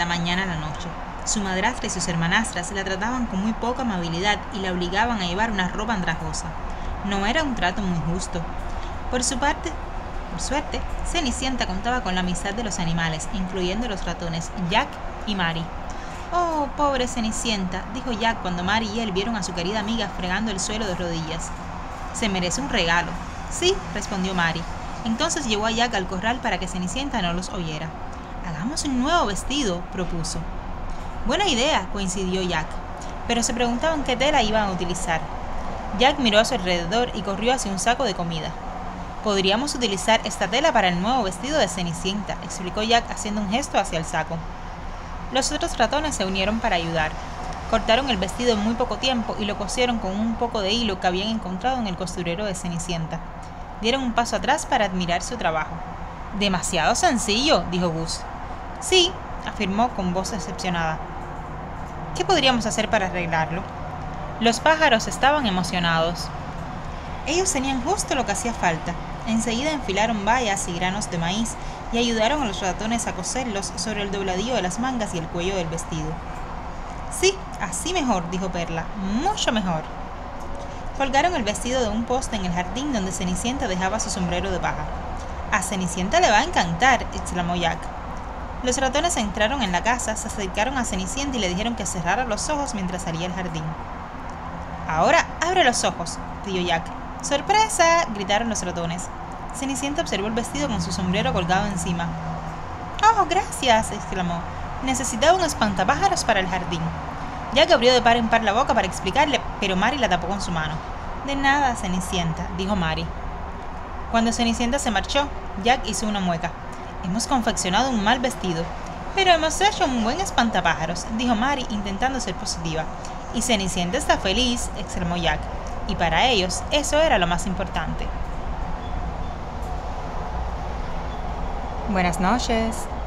mañana a la noche. Su madrastra y sus hermanastras la trataban con muy poca amabilidad y la obligaban a llevar una ropa andrajosa. No era un trato muy justo. Por suerte, Cenicienta contaba con la amistad de los animales, incluyendo los ratones Jack y Mary. «Oh, pobre Cenicienta», dijo Jack cuando Mary y él vieron a su querida amiga fregando el suelo de rodillas. «Se merece un regalo». «Sí», respondió Mary. Entonces llevó a Jack al corral para que Cenicienta no los oyera. «Hagamos un nuevo vestido», propuso. «Buena idea», coincidió Jack, pero se preguntaban qué tela iban a utilizar. Jack miró a su alrededor y corrió hacia un saco de comida. «Podríamos utilizar esta tela para el nuevo vestido de Cenicienta», explicó Jack haciendo un gesto hacia el saco. Los otros ratones se unieron para ayudar. Cortaron el vestido en muy poco tiempo y lo cosieron con un poco de hilo que habían encontrado en el costurero de Cenicienta. Dieron un paso atrás para admirar su trabajo. «Demasiado sencillo», dijo Gus. «Sí», afirmó con voz decepcionada. «¿Qué podríamos hacer para arreglarlo?» Los pájaros estaban emocionados. Ellos tenían justo lo que hacía falta. Enseguida enfilaron bayas y granos de maíz y ayudaron a los ratones a coserlos sobre el dobladillo de las mangas y el cuello del vestido. «Sí, así mejor», dijo Perla, «mucho mejor». Colgaron el vestido de un poste en el jardín donde Cenicienta dejaba su sombrero de paja. «A Cenicienta le va a encantar», exclamó Jack. Los ratones entraron en la casa, se acercaron a Cenicienta y le dijeron que cerrara los ojos mientras salía al jardín. «Ahora abre los ojos», pidió Jack. «¡Sorpresa!», gritaron los ratones. Cenicienta observó el vestido con su sombrero colgado encima. «¡Oh, gracias!», exclamó. «Necesitaba un espantapájaros para el jardín». Jack abrió de par en par la boca para explicarle, pero Mary la tapó con su mano. «De nada, Cenicienta», dijo Mary. Cuando Cenicienta se marchó, Jack hizo una mueca. «Hemos confeccionado un mal vestido, pero hemos hecho un buen espantapájaros», dijo Mary intentando ser positiva. «Y Cenicienta está feliz», exclamó Jack. Y para ellos eso era lo más importante. Buenas noches.